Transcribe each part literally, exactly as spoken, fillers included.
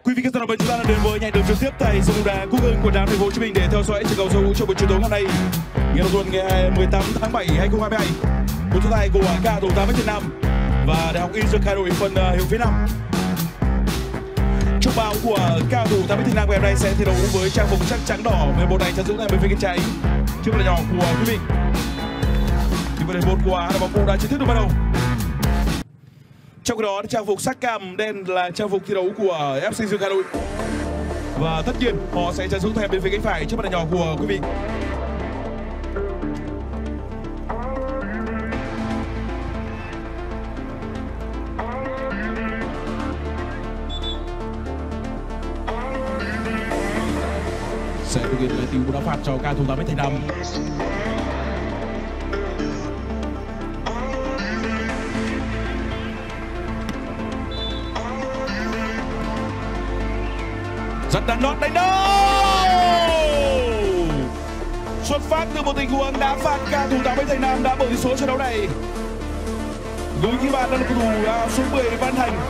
Quý vị các bạn, chúng ta đã đến với nhảy đường trực tiếp tại sân bóng đá Quốc Hưng quận tám thành phố Hồ Chí Minh để theo dõi trận cầu giao hữu trong buổi chiều tối hôm nay, ngày đầu tuần ngày mười tám tháng bảy hai không hai hai. Một trận tài của ca thủ tám Việt Nam và Đại học Y Dược Hà Nội phần hiệu phía Nam. Trong báo của cao thủ tám Việt Nam ngày hôm nay sẽ thi đấu với trang phục sắc trắng đỏ với bộ này chân giữ tại bên phía bên trái trước là nhỏ của quý vị. Thì vấn đề một của đội bóng đã chính thức được bắt đầu. Trong khi đó trang phục sắc cam đen là trang phục thi đấu của ép xê Dược Hà Nội. Và tất nhiên họ sẽ chân giữ theo bên phía cánh phải trước mặt nhỏ của quý vị. Sẽ thực hiện lời tiếng của đá phạt cho ca thủ tám Việt Nam. Rất đáng đón đánh đâu. Xuất phát từ một tình huống đá phạt, ca thủ tám Việt Nam đã mở tỷ số trận đấu này. Đối với bạn là cầu thủ số mười Văn Thành.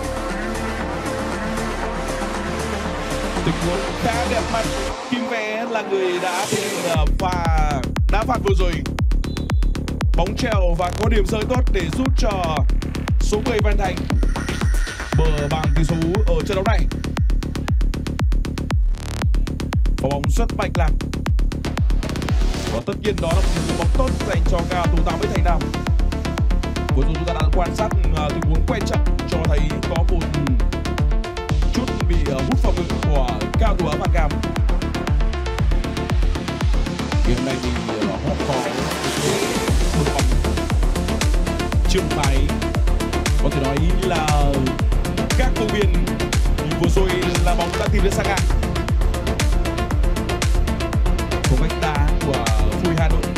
Tình huống khá đẹp mắt. Kim Vé là người đã thực hiện pha đá phạt vừa rồi. Bóng trèo và có điểm rơi tốt để giúp cho số mười Văn Thành mở bảng tỷ số ở trận đấu này. Và bóng rất mạch lạc. Và tất nhiên đó là một tình bóng tốt dành cho ca thủ tám Việt Nam. Vừa rồi chúng ta đã quan sát tình huống quay chậm cho thấy có một chút bị hút phòng ngự của cao thủ Văn Cam. Game này thì họ có một bóng trường máy, có thể nói là các cầu biên vừa rồi là bóng đã tìm đến sang ngang. Một cách đá của Phùi Hà Nội.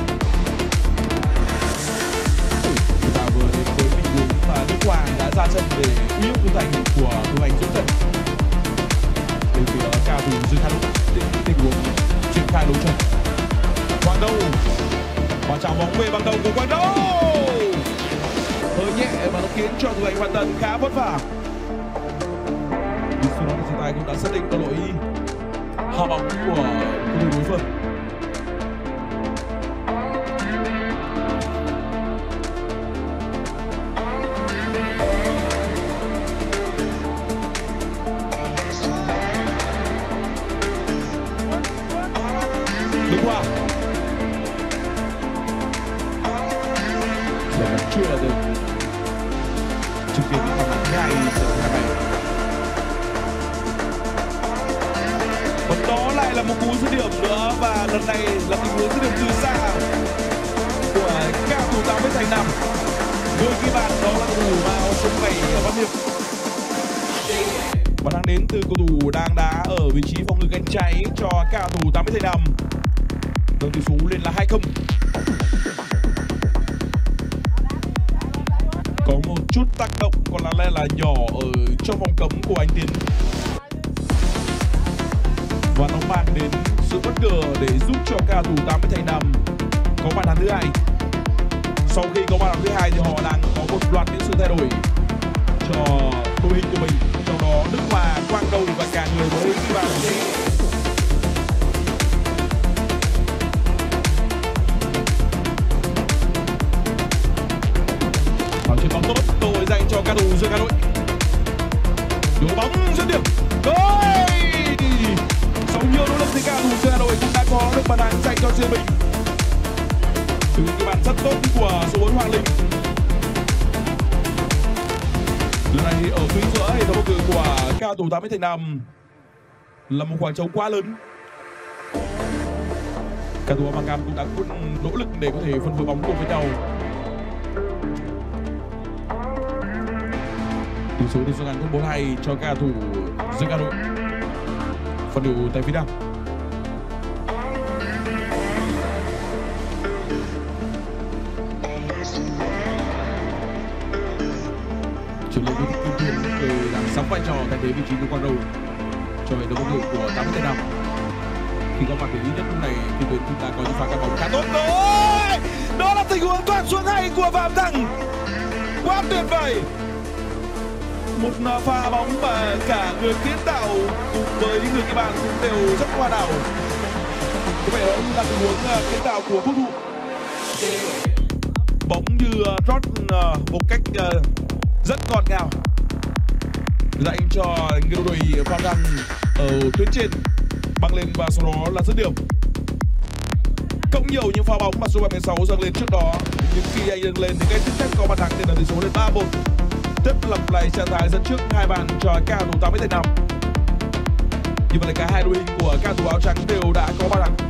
Chúng ta vừa đến với tình huống mà Đức Hoàng đã ra sân để uy hiếp khung thành của thủ thành Dũng Trận. Bên phía cao thủ Dương Hà Nội tình huống triển khai đấu trận. Quang Đâu và chào bóng về bằng đầu của Quang Đâu. Hơi nhẹ mà nó khiến cho thủ thành Hoàn Tần khá vất vả. Nhưng sau đó thì trọng tài cũng đã xác định có lỗi hạ bóng của cầu thủ đối phương. Đúng qua sẽ chưa được chứng kiến những pha hai trận hai bảy. Và đó lại là một cú dứt điểm nữa, và lần này là tình huống dứt điểm từ xa của cao thủ tám Việt Nam. Với ghi bàn đó là cầu thủ vào số bảy Văn Hiệp. Và đang đến từ cầu thủ đang đá ở vị trí phòng ngự cánh trái cho cao thủ tám Việt Nam. Đường tỷ số lên là hai không. Có một chút tác động còn là là nhỏ ở trong vòng cấm của anh Tiến. Và nó mang đến sự bất ngờ để giúp cho ca thủ tám Việt Nam có bàn thắng thứ hai. Sau khi có bàn thắng thứ hai thì họ đang có một loạt những sự thay đổi cho đội hình của mình. Trong đó Đức Hòa, Quang Đâu và cả người mới ghi bàn. Bóng trên bóng tốt, cơ hội dành cho ca thủ Dương Hà Nội. Đổ bóng dứt điểm. Goal! Sau nhiều nỗ lực thì ca thủ Dương Hà Nội cũng đã có được bàn thắng dành cho riêng mình. Từ cái bàn rất tốt của số bốn Hoàng Linh. Lần này ở phía giữa hệ thống bầu cử của cao thủ tám Việt Nam là một khoảng trống quá lớn. Cao thủ Văn Cam cũng đã nỗ lực để có thể phân phối bóng cùng với nhau. Tỷ số từ số ngắn bốn hai cho cao thủ Dương Hà Nội. Phần đều tại phía Nam. Chuyển lên với Kim Tuyến người đang sắm vai trò thay thế vị trí của Quang Đâu cho hệ thống bóng ngược của tám Việt Nam. Khi có mặt thì ít nhất lúc này Kim Tuyến chúng ta có những pha cắt bóng khá tốt. Ôi! Đó là tình huống thoát xuống hay của Phạm Thắng. Quá tuyệt vời. Một pha bóng mà cả người kiến tạo cùng với người ghi bàn cũng đều rất hoàn hảo. Có vẻ đó là tình huống kiến tạo của quốc thủ. Bóng như rót một cách rất ngọt ngào dành cho người đội Phan Đăng ở tuyến trên, băng lên và sau đó là dứt điểm. Cộng nhiều những pha bóng mà số bảy mươi sáu dâng lên trước đó, nhưng khi anh dâng lên thì ngay tức khắc có bàn thắng nên là tỷ số lên ba một. Tiếp lập lại trạng thái dẫn trước hai bàn cho cao thủ tám mươi thành năm. Như vậy là cả hai đội hình của cao thủ áo trắng đều đã có bàn thắng.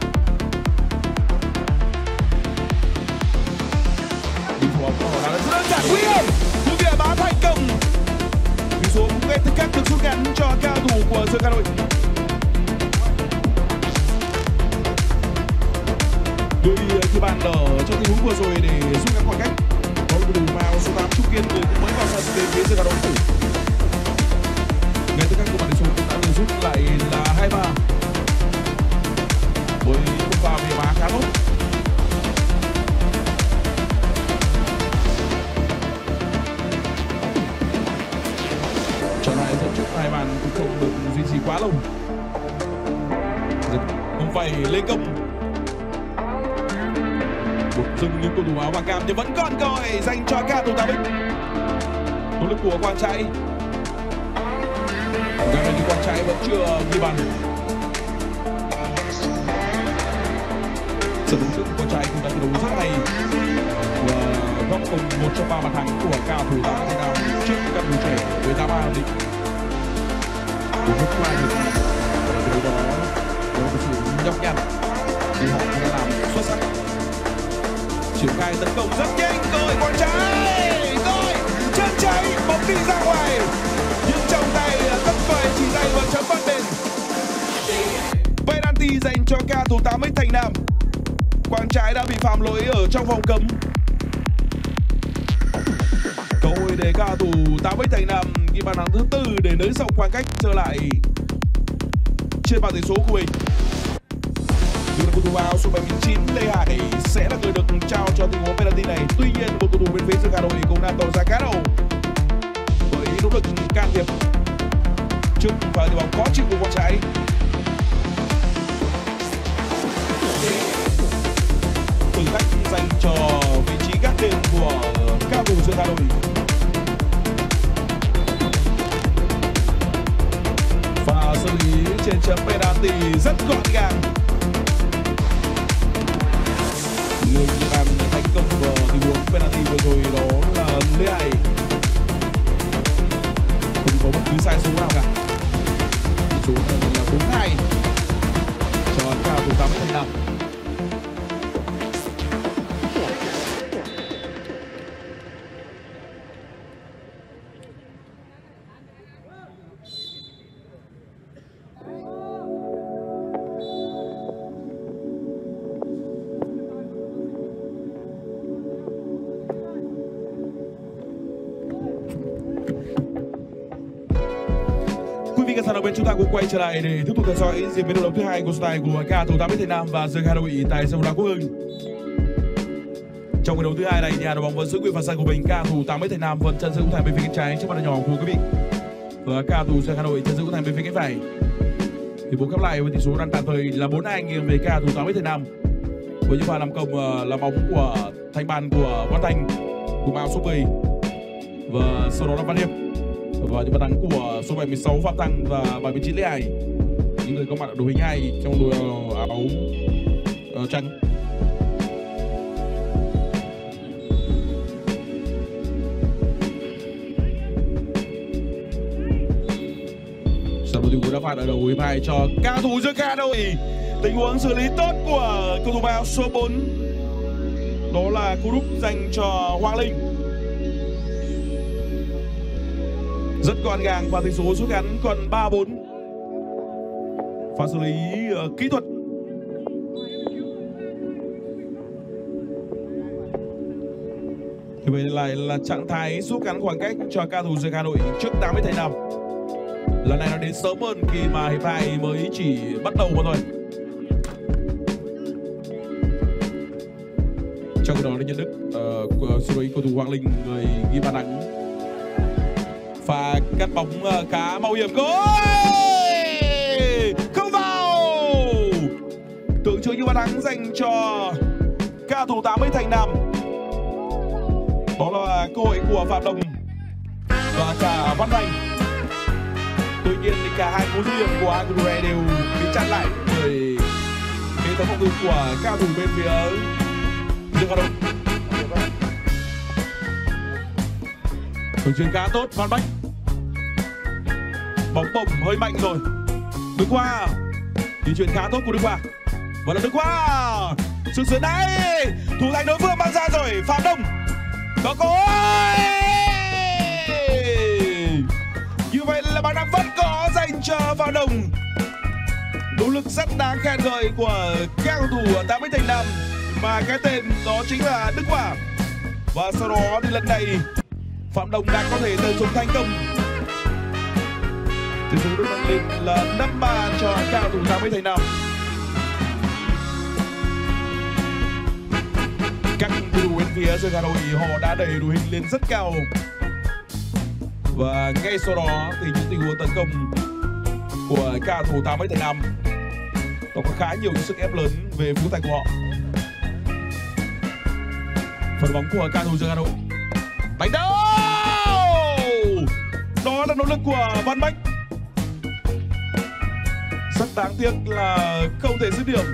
Đi phù hợp của họ là rất đơn giản, nguy hiểm, một địa bá thành công. Tỷ số cũng ngay tức khắc được rút ngắn cho cao thủ của Dương Hà Nội. Người ghi bàn ở trong tình huống vừa rồi để rút ngắn khoảng cách. Có một đường vào số tám Trung Kiên người cũng mới vào sân về phía Dương Hà Nội. Ngay tức khắc của bàn tỷ số cũng đã được rút lại là hai ba. Với một pha về má khá tốt. Trở lại dẫn trước hai bàn cũng không được duy trì quá lâu. Không phải lên công. Một dừng những cầu thủ áo vàng cam nhưng vẫn còn cơ hội dành cho cao thủ Tam Bích. Nỗ lực của Quang Trai. Gần đây thì Quang Trai vẫn chưa ghi bàn. Sự đứng trước của Quang Trai cũng đã thi đấu rất hay và góp cùng một trong ba bàn thắng của cao thủ Tam Bích Nam trước các đội trẻ với tám ba định. Một phút qua được điều đó có một sự nhọc nhằn thì họ đã làm xuất sắc. Triển khai tấn công rất nhanh, cơ hội Quang Trai, rồi chân cháy bóng đi ra ngoài, nhưng trong tay không phải chỉ tay vào chấm phạt đền. Penalty dành cho cao thủ tám X Thành Nam. Quang Trai đã bị phạm lỗi ở trong vòng cấm. Cơ hội để cao thủ tám X Thành Nam ghi bàn thắng thứ tư để nới rộng khoảng cách trở lại trên bàn tỷ số của mình. Cầu thủ áo số bảy mươi chín Lê Hải sẽ là người được trao cho tình huống penalty này. Tuy nhiên một cầu thủ bên phía Dương Hà Nội cũng đang tỏ ra khá đầu với nỗ lực can thiệp trước pha đi bóng khó chịu của Quang Trai. Thử thách dành cho vị trí gác đền của cao thủ Dương Hà Nội. Và xử lý trên chấm penalty rất gọn gàng. Người ghi bàn thành công vào tình huống penalty vừa rồi đó là Lê Hải. Không có bất cứ sai số nào cả. Số này là bốn hai cho cao thủ tám Thành Nam. Các sân bên chúng ta cũng quay trở lại để tiếp tục theo dõi diễn biến đấu đấu thứ hai của style của cao thủ tám X Thành Nam và Dương Hà Nội tại sân bóng đá Quốc Hưng. Trong trận đấu thứ hai này, nhà đội bóng vẫn giữ quyền phạt sân của mình. Cao thủ tám X Thành Nam vẫn chân giữ thành bên phía cánh trái trước bàn nhỏ của quý vị và cao thủ Dương Hà Nội chân giữ thành bên phía cánh phải. Thì bóng khép lại với tỷ số đang tạm thời là bốn hai nghiêng về cao thủ tám X Thành Nam. Với những pha làm công là bóng của thành bàn của Văn Thành cùng áo số mười và sau đó là Văn Hiệp. Và những bàn thắng của số bảy mươi sáu Phạm Thăng và bảy mươi chín Lê Hải, những người có mặt ở đội hình hai trong đội áo uh, trắng. Sau một tình huống đá phạt ở đầu hiệp hai cho cao thủ Dương Hà Nội. Tình huống xử lý tốt của cầu thủ áo số bốn, đó là cú đúp dành cho Hoàng Linh. Rất gọn gàng và tỷ số rút ngắn còn ba bốn. Pha xử lý uh, kỹ thuật. Thì vậy lại là trạng thái rút ngắn khoảng cách cho cao thủ Dương Hà Nội trước tám X Thành Nam. Lần này nó đến sớm hơn khi mà hiệp hai mới chỉ bắt đầu mà thôi. Trong đó là Nhân Đức, uh, cầu thủ Hoàng Linh người ghi bàn thắng. Pha cắt bóng khá mạo hiểm, gol không vào. Tưởng chừng như bàn thắng dành cho cao thủ tám mươi thành Nam. Đó là cơ hội của Phạm Đồng và cả Văn Thành. Tuy nhiên thì cả hai cú dứt điểm của hai cầu thủ này đều bị chặn lại bởi hệ thống phòng ngự của cao thủ bên phía Dương Hà Nội. Đường chuyền khá tốt, Phan Bách. Bóng bổng hơi mạnh rồi. Đứng qua. Di chuyển khá tốt của Đứng qua. Và là Đứng qua. Sự sửa đáy. Thủ thành đối phương mang ra rồi. Phạm Đông. Có cơ hội. Như vậy là bàn thắng vẫn có dành cho Phạm Đông. Nỗ lực rất đáng khen ngợi của các cầu thủ tám mươi thành Nam. Và cái tên đó chính là Đức Quả. Và sau đó thì lần này Phạm Đồng đã có thể tận dụng thành công. Tỷ số được nâng lên là năm ba cho cao thủ tám mươi thành Nam. Các cầu thủ bên phía Dương Hà Nội họ đã đẩy đội hình lên rất cao. Và ngay sau đó thì những tình huống tấn công của cao thủ tám mươi thành Nam nó có khá nhiều những sức ép lớn về phía thành của họ. Phần bóng của cao thủ Dương Hà Nội. Đánh đâu! Đó là nỗ lực của Văn Bách. Rất đáng tiếc là không thể dứt điểm.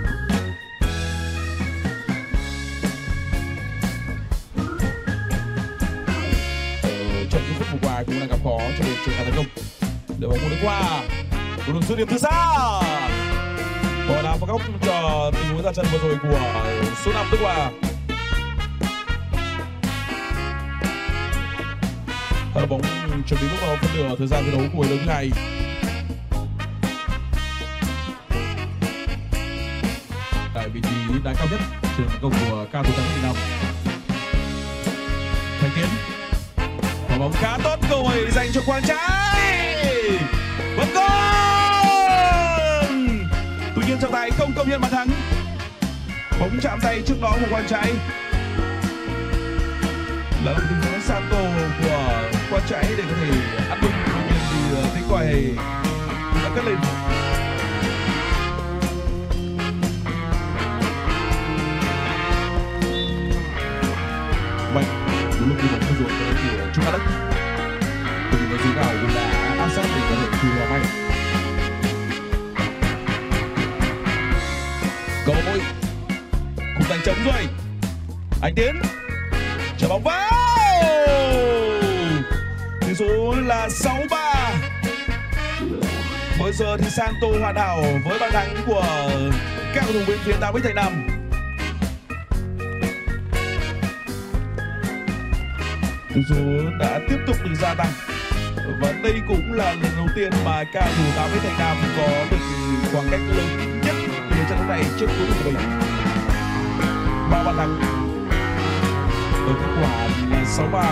Ở trong những phút vừa qua cũng đang gặp khó cho việc triển khai tấn công. Để bóng một đứng qua. Một đường dứt điểm từ xa. Bỏ đá vào góc cho tình huống ra chân vừa rồi của số năm Đức Hòa. Đó là bóng chuẩn bị bước vào phân nửa thời gian thi đấu của hiệp đấu thứ hai. Tại vị trí đá cao nhất trên tấn công của cao thủ tám mươi năm. Thành Tiến. Quả bóng khá tốt, cơ hội dành cho Quang Trái. Vẫn gol. Tuy nhiên trọng tài không công nhận bàn thắng. Bóng chạm tay trước đó của Quang Trái. Là một tình huống Santo của Quang Trái để có thể ăn bưng. Tuy nhiên thì tiếng còi đã cất lên. Mạnh đúng lúc đi bóng không rồi của Trung Hà Đất. Từ những cái nào cũng đã áp sát để có thể thu vào mạnh. Cầu môi cùng giành trống rồi. Anh Tiến trở bóng vào. Tỷ số là sáu ba. Bây giờ thì Santo hoàn hảo với bàn thắng của các cầu thủ bên phía tám mươi thành Nam. Tỷ số đã tiếp tục được gia tăng. Và đây cũng là lần đầu tiên mà cao thủ tám mươi thành Nam có được khoảng cách lớn nhất về trận đấu này trước đối thủ của mình. Ba bàn thắng. Ở kết quả là sáu ba.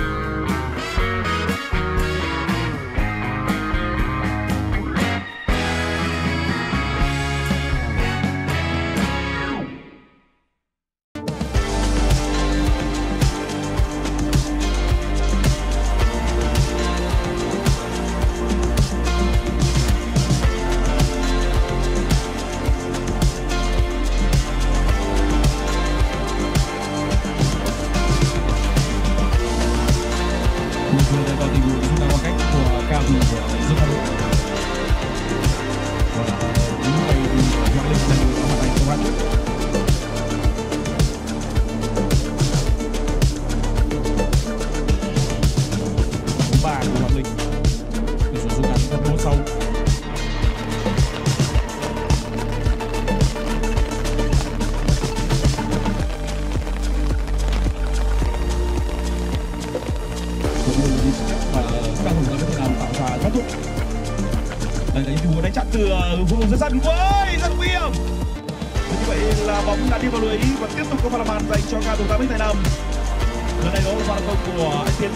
Từ vùng dưới sân với rất nguy hiểm. Như vậy là bóng đã đi vào lưới và tiếp tục có pha làm bàn dành cho cao thủ tám mươi thành Nam. Lần này đó là pha công của anh Tiến.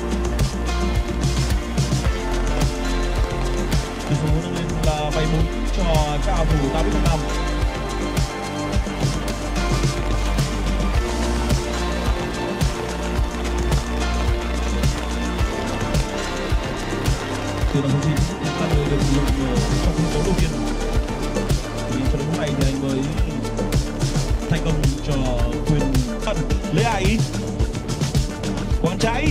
Tỷ số nâng lên là bảy bốn cho cao thủ tám mươi thành Nam. từ đầu thông tin ta được được lực trong phút đấu đầu tiên. Thì trận đấu này thì anh mới thành công cho quyền phận Lê Hải quán trái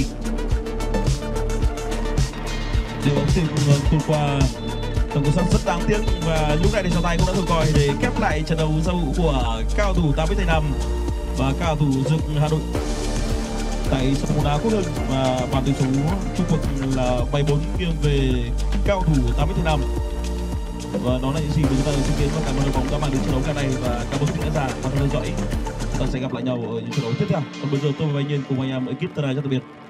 điều bóng tìm tuột qua tổng cầu sân rất đáng tiếc, và lúc này thì trọng tài cũng đã thổi còi để khép lại trận đấu giao hữu của cao thủ tám mươi năm và cao thủ Dực Hà Nội tại sân bóng đá Quốc Hưng, và bàn tỷ số chung cuộc là bảy bốn nghiêng về cao thủ tám mươi năm. Và đó là những gì mà chúng ta được chứng kiến, và cảm ơn đội bóng đã mang đến trận đấu ngày này, và cảm ơn quý vị đã giả và theo dõi. Chúng ta sẽ gặp lại nhau ở những trận đấu tiếp theo. Còn bây giờ tôi và anh Nhiên cùng anh em ekip tân đài rất tạm biệt.